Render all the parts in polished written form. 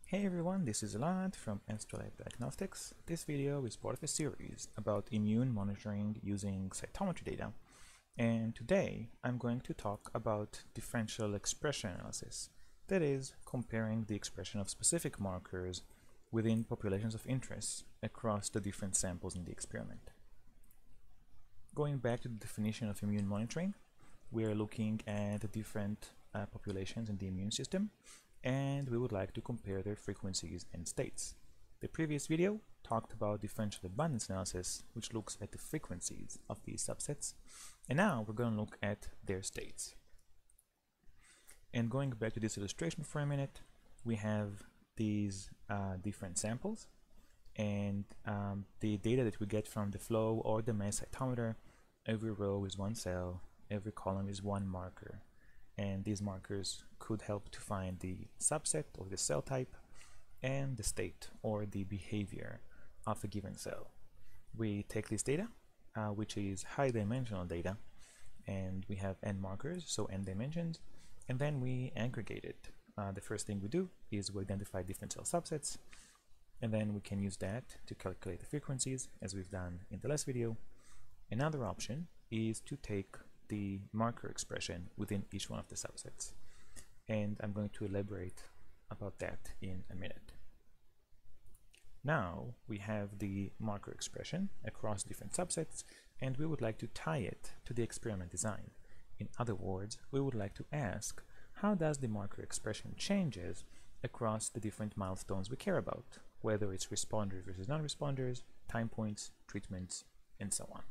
Hey everyone, this is Elad from Astrolab Diagnostics. This video is part of a series about immune monitoring using cytometry data, and today I'm going to talk about differential expression analysis, that is, comparing the expression of specific markers within populations of interest across the different samples in the experiment. Going back to the definition of immune monitoring, we are looking at the different populations in the immune system, and we would like to compare their frequencies and states. The previous video talked about differential abundance analysis, which looks at the frequencies of these subsets, and now we're going to look at their states. And going back to this illustration for a minute, we have these different samples, and the data that we get from the flow or the mass cytometer, every row is one cell, every column is one marker. And these markers could help to find the subset or the cell type and the state or the behavior of a given cell. We take this data, which is high dimensional data, and we have n markers, so n dimensions, and then we aggregate it. The first thing we do is we identify different cell subsets, and then we can use that to calculate the frequencies, as we've done in the last video. Another option is to take the marker expression within each one of the subsets, and I'm going to elaborate about that in a minute. Now we have the marker expression across different subsets, and we would like to tie it to the experiment design. In other words, we would like to ask, how does the marker expression changes across the different milestones we care about, whether it's responders versus non-responders, time points, treatments, and so on.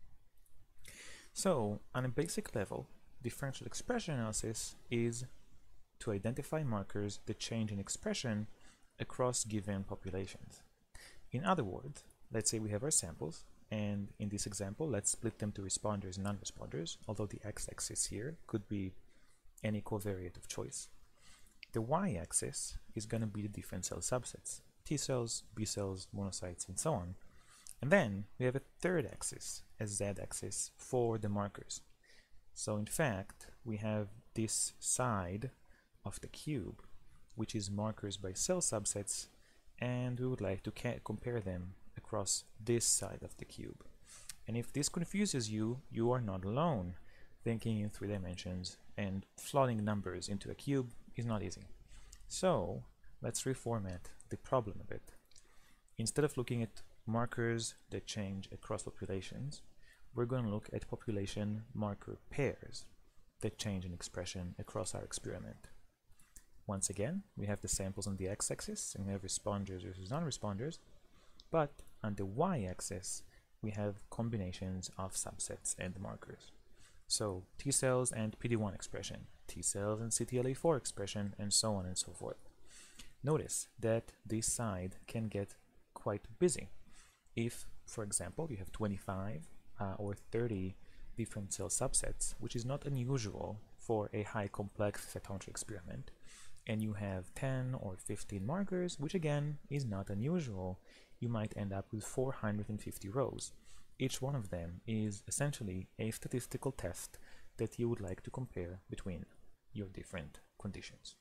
So, on a basic level, differential expression analysis is to identify markers that change in expression across given populations. In other words, let's say we have our samples, and in this example, let's split them to responders and non-responders, although the x-axis here could be any covariate of choice. The y-axis is going to be the different cell subsets, T cells, B cells, monocytes, and so on. And then we have a third axis, a z-axis, for the markers. So in fact, we have this side of the cube, which is markers by cell subsets, and we would like to compare them across this side of the cube. And if this confuses you, you are not alone. Thinking in 3 dimensions and slotting numbers into a cube is not easy. So let's reformat the problem a bit. Instead of looking at markers that change across populations, we're going to look at population marker pairs that change in expression across our experiment. Once again, we have the samples on the x-axis, and we have responders versus non-responders, but on the y-axis, we have combinations of subsets and markers. So T cells and PD-1 expression, T cells and CTLA-4 expression, and so on and so forth. Notice that this side can get quite busy. If, for example, you have 25 or 30 different cell subsets, which is not unusual for a high complex cytometry experiment, and you have 10 or 15 markers, which again is not unusual, you might end up with 450 rows. Each one of them is essentially a statistical test that you would like to compare between your different conditions.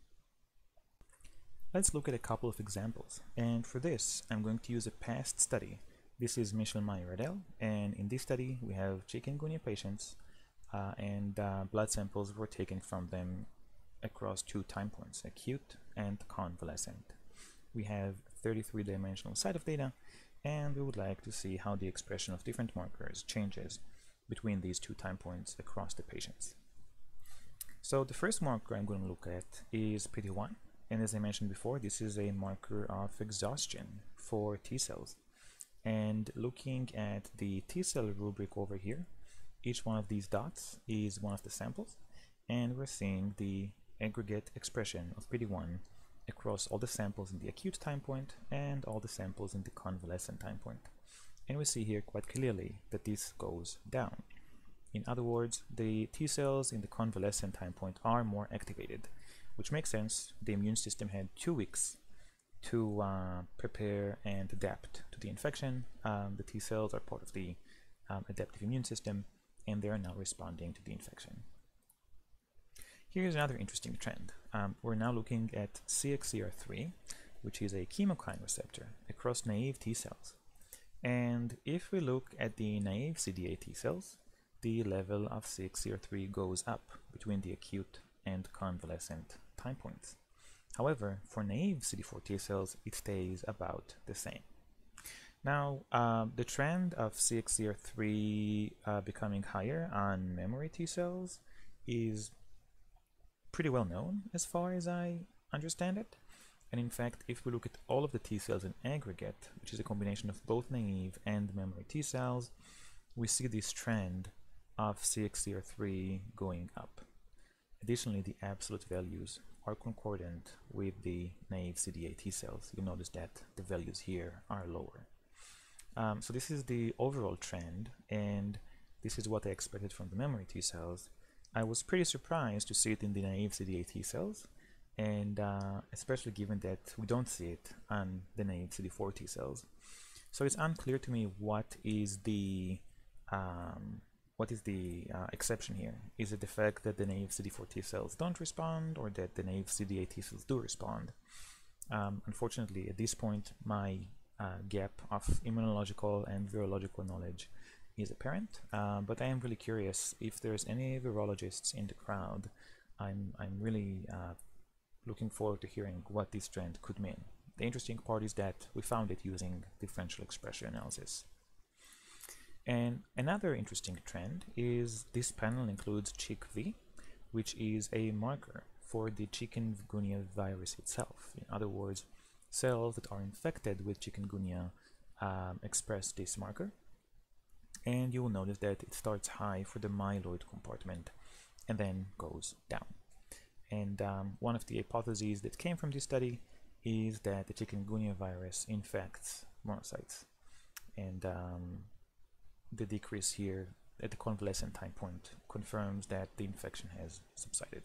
Let's look at a couple of examples, and for this I'm going to use a past study. This is Michelmeyer et al., and in this study we have chikungunya patients, and blood samples were taken from them across 2 time points, acute and convalescent. We have 33-dimensional set of data, and we would like to see how the expression of different markers changes between these 2 time points across the patients. So the first marker I'm going to look at is PD-1, and as I mentioned before, this is a marker of exhaustion for T cells. And looking at the T cell rubric over here, each one of these dots is one of the samples, and we're seeing the aggregate expression of PD-1 across all the samples in the acute time point and all the samples in the convalescent time point. And we see here quite clearly that this goes down. In other words, the T cells in the convalescent time point are more activated, which makes sense. The immune system had 2 weeks to prepare and adapt to the infection. The T cells are part of the adaptive immune system, and they are now responding to the infection. Here's another interesting trend. We're now looking at CXCR3, which is a chemokine receptor, across naive T cells. And if we look at the naive CD8 T cells, the level of CXCR3 goes up between the acute and convalescent time points. However, for naive CD4 T cells, it stays about the same. Now, the trend of CXCR3 becoming higher on memory T cells is pretty well known as far as I understand it. And in fact, if we look at all of the T cells in aggregate, which is a combination of both naive and memory T cells, we see this trend of CXCR3 going up. Additionally, the absolute values are concordant with the naive CD8 T cells. You'll notice that the values here are lower. So this is the overall trend, and this is what I expected from the memory T cells. I was pretty surprised to see it in the naive CD8 T cells, and especially given that we don't see it on the naive CD4 T cells. So it's unclear to me what is the exception here. Is it the fact that the naive CD4 T cells don't respond, or that the naive CD8 T cells do respond? Unfortunately, at this point, my gap of immunological and virological knowledge is apparent, but I am really curious if there's any virologists in the crowd. I'm really looking forward to hearing what this trend could mean. The interesting part is that we found it using differential expression analysis. And another interesting trend is this panel includes CHIKV, which is a marker for the chikungunya virus itself. In other words, cells that are infected with chikungunya express this marker. And you will notice that it starts high for the myeloid compartment and then goes down. And one of the hypotheses that came from this study is that the chikungunya virus infects monocytes. And the decrease here at the convalescent time point confirms that the infection has subsided.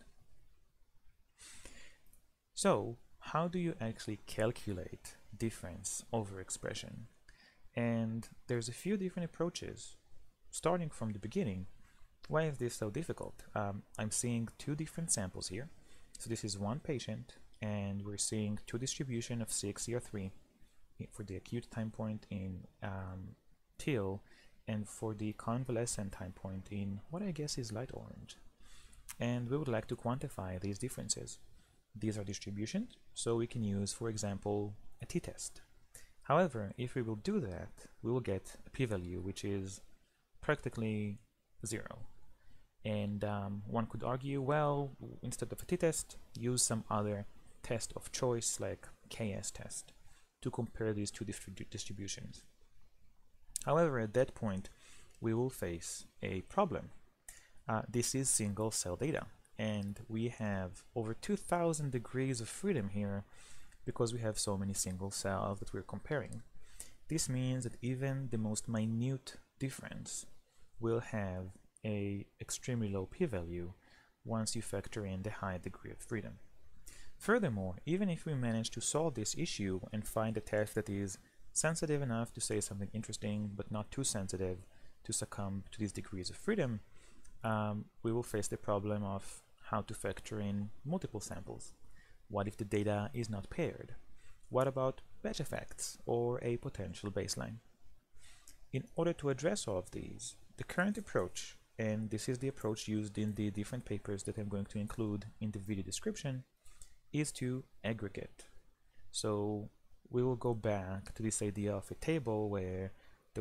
So, how do you actually calculate difference over expression? And there's a few different approaches. Starting from the beginning, why is this so difficult? I'm seeing two different samples here. So this is one patient, and we're seeing two distribution of CXCR3 for the acute time point in teal, and for the convalescent time point in what I guess is light orange. And we would like to quantify these differences. These are distributions, so we can use, for example, a t-test. However, if we will do that, we will get a p-value which is practically 0. And one could argue, well, instead of a t-test, use some other test of choice like KS test to compare these two distributions. However, at that point, we will face a problem. This is single cell data, and we have over 2,000 degrees of freedom here because we have so many single cells that we're comparing. This means that even the most minute difference will have an extremely low p-value once you factor in the high degree of freedom. Furthermore, even if we manage to solve this issue and find a test that is sensitive enough to say something interesting but not too sensitive to succumb to these degrees of freedom, we will face the problem of how to factor in multiple samples. What if the data is not paired? What about batch effects or a potential baseline? In order to address all of these, the current approach, and this is the approach used in the different papers that I'm going to include in the video description, is to aggregate. So we will go back to this idea of a table where the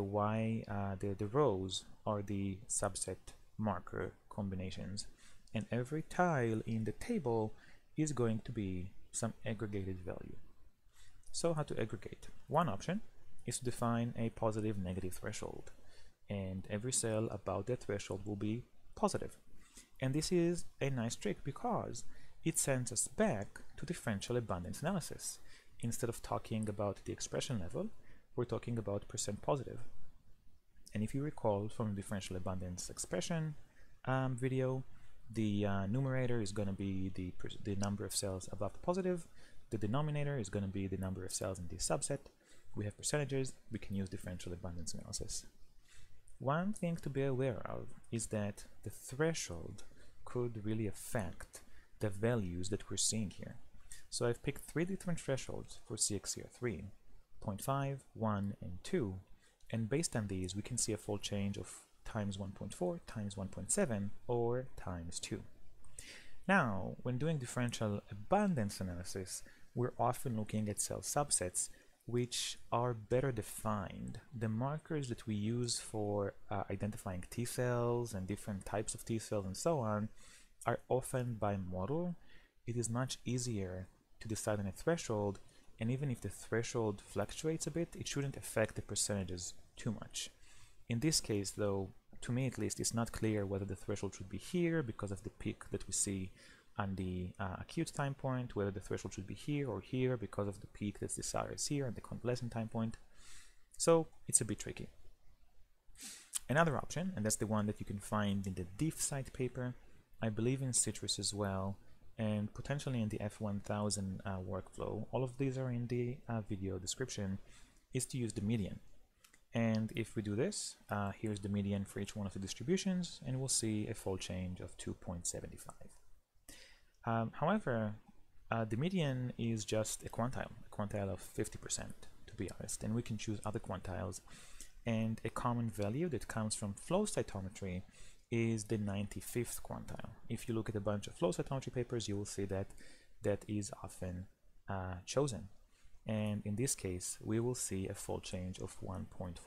rows are the subset marker combinations, and every tile in the table is going to be some aggregated value. So how to aggregate? One option is to define a positive negative threshold, and every cell about that threshold will be positive. And this is a nice trick because it sends us back to differential abundance analysis. Instead of talking about the expression level, we're talking about percent positive. And if you recall from the differential abundance expression video, the numerator is going to be the number of cells above the positive. The denominator is going to be the number of cells in the subset. We have percentages. We can use differential abundance analysis. One thing to be aware of is that the threshold could really affect the values that we're seeing here. So I've picked 3 different thresholds for CXCR3, 0.5, 1, and 2, and based on these we can see a fold change of times 1.4, times 1.7, or times 2. Now, when doing differential abundance analysis, we're often looking at cell subsets which are better defined. The markers that we use for identifying T cells and different types of T cells and so on are often by model. It is much easier to decide on a threshold, and even if the threshold fluctuates a bit, it shouldn't affect the percentages too much. In this case, though, to me at least, it's not clear whether the threshold should be here because of the peak that we see on the acute time point, whether the threshold should be here or here because of the peak that's desired here at the convalescent time point. So it's a bit tricky. Another option, and that's the one that you can find in the Diffsite paper, I believe in Citrus as well, and potentially in the F1000 workflow, all of these are in the video description, is to use the median. And if we do this, here's the median for each one of the distributions, and we'll see a fold change of 2.75. However, the median is just a quantile of 50% to be honest, and we can choose other quantiles. And a common value that comes from flow cytometry is the 95th quantile. If you look at a bunch of flow cytometry papers, you will see that that is often chosen. And in this case, we will see a fold change of 1.14.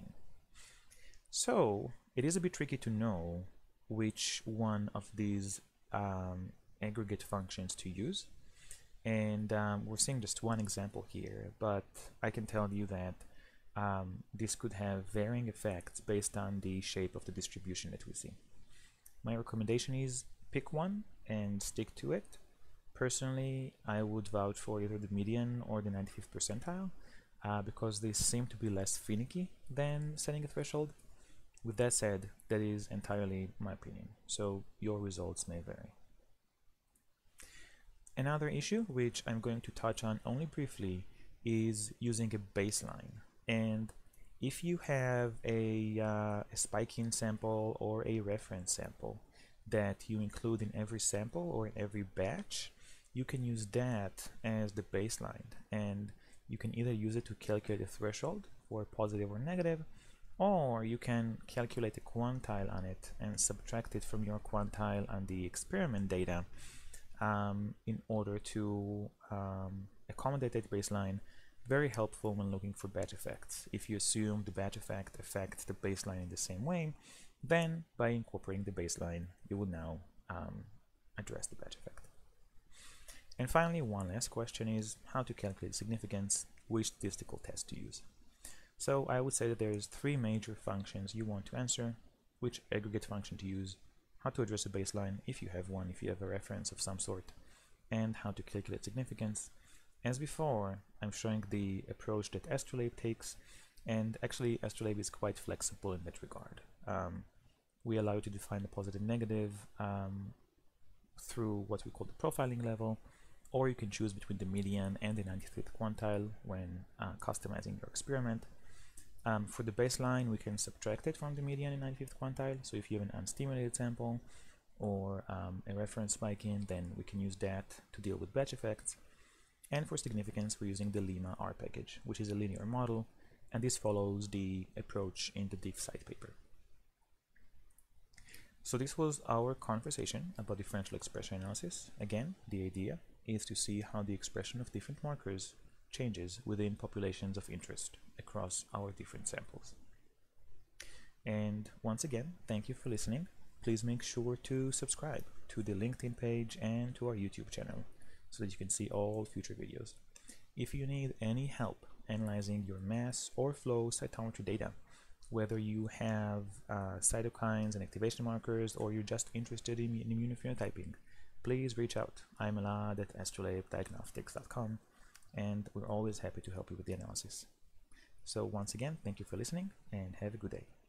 So it is a bit tricky to know which one of these aggregate functions to use. And we're seeing just one example here, but I can tell you that this could have varying effects based on the shape of the distribution that we see. My recommendation is pick one and stick to it. Personally, I would vouch for either the median or the 95th percentile because they seem to be less finicky than setting a threshold. With that said, that is entirely my opinion, so your results may vary. Another issue, which I'm going to touch on only briefly, is using a baseline. And if you have a spike-in sample or a reference sample that you include in every sample or in every batch, you can use that as the baseline, and you can either use it to calculate a threshold for positive or negative, or you can calculate a quantile on it and subtract it from your quantile on the experiment data in order to accommodate that baseline. Very helpful when looking for batch effects. If you assume the batch effect affects the baseline in the same way, then by incorporating the baseline, you will now address the batch effect. And finally, one last question is how to calculate significance, which statistical test to use. So I would say that there's 3 major functions you want to answer: which aggregate function to use, how to address a baseline if you have one, if you have a reference of some sort, and how to calculate significance. As before, I'm showing the approach that Astrolabe takes, and actually Astrolabe is quite flexible in that regard. We allow you to define the positive and negative through what we call the profiling level, or you can choose between the median and the 95th quantile when customizing your experiment. For the baseline, we can subtract it from the median and 95th quantile, so if you have an unstimulated sample or a reference spike-in, then we can use that to deal with batch effects. And for significance, we're using the Lima R package, which is a linear model, and this follows the approach in the Diffsite paper. So this was our conversation about differential expression analysis. Again, the idea is to see how the expression of different markers changes within populations of interest across our different samples. And once again, thank you for listening. Please make sure to subscribe to the LinkedIn page and to our YouTube channel so that you can see all future videos. If you need any help analyzing your mass or flow cytometry data, whether you have cytokines and activation markers, or you're just interested in immunophenotyping, please reach out. I'm Elad at astrolabediagnostics.com, and we're always happy to help you with the analysis. So once again, thank you for listening, and have a good day.